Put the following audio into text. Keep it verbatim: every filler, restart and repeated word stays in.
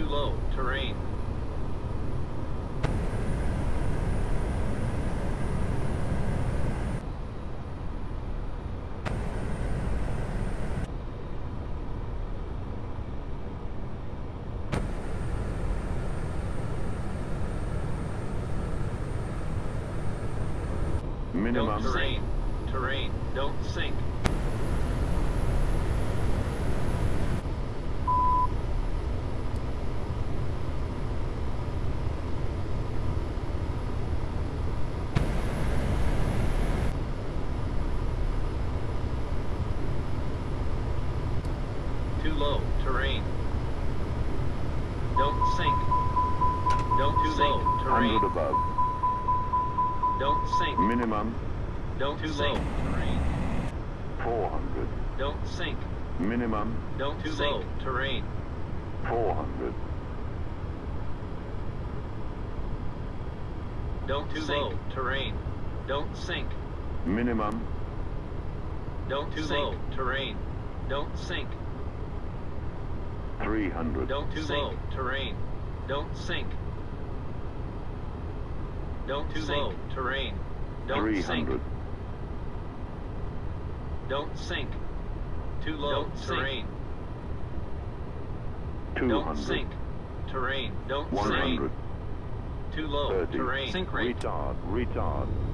low, terrain. Minimum. Don't terrain. Terrain. Don't sink. Too low, terrain. Don't sink. Don't too sink, one terrain. hundred above. Don't sink. Minimum. Don't too sink, terrain. four hundred. Don't sink. Minimum. Don't too low, terrain. four hundred. Don't too low, terrain. Don't sink. Minimum. Don't too low, terrain. Don't sink. three hundred. Don't too low, terrain. Don't sink. Don't too low, terrain. Don't sink. three hundred. Don't sink. Too low, terrain. two Don't hundred. sink. Terrain. Don't one sink. hundred. Too low, thirty. terrain. Sink rate. Retard. Retard.